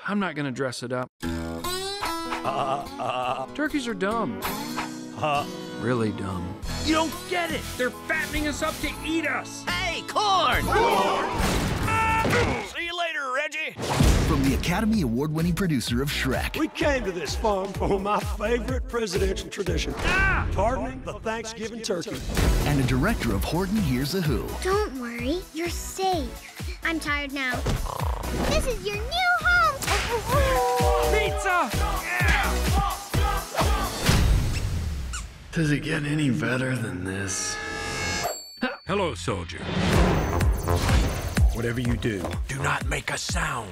I'm not gonna dress it up. Turkeys are dumb. Really dumb. You don't get it! They're fattening us up to eat us! Hey, corn! See you later, Reggie! From the Academy Award-winning producer of Shrek. We came to this farm for my favorite presidential tradition, tartaning the Thanksgiving turkey. And a director of Horton Hears a Who. Don't worry, you're safe. I'm tired now. This is your new home! Pizza! Yeah! Does it get any better than this? Hello, soldier. Whatever you do, do not make a sound.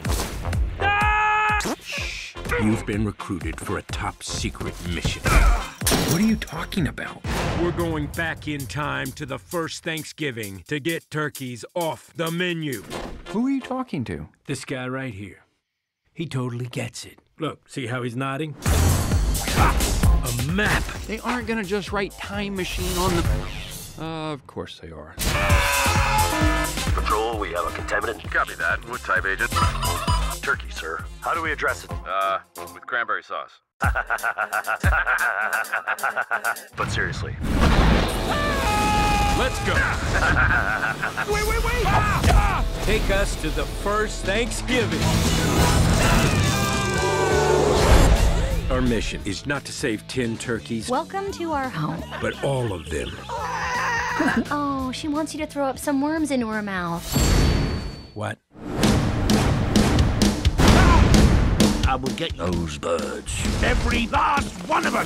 Shh. You've been recruited for a top-secret mission. What are you talking about? We're going back in time to the first Thanksgiving to get turkeys off the menu. Who are you talking to? This guy right here. He totally gets it. Look, see how he's nodding? A map. They aren't gonna just write time machine on the... of course they are. Patrol, we have a contaminant. Copy that. What type, Agent? Turkey, sir. How do we address it? With cranberry sauce. But seriously. Let's go. Wait! Take us to the first Thanksgiving. Our mission is not to save 10 turkeys, Welcome to our home. but all of them. Oh, she wants you to throw up some worms into her mouth. What? I will get those birds. Every last one of them!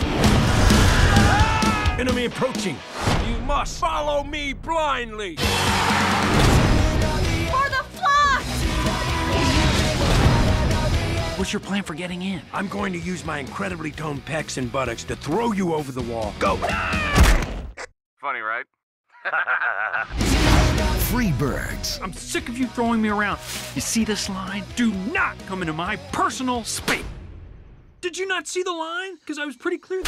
Enemy approaching. You must follow me blindly. For the flock! What's your plan for getting in? I'm going to use my incredibly toned pecs and buttocks to throw you over the wall. Go! Funny, right? Free birds. I'm sick of you throwing me around. You see this line? Do not come into my personal space. Did you not see the line? Because I was pretty clear.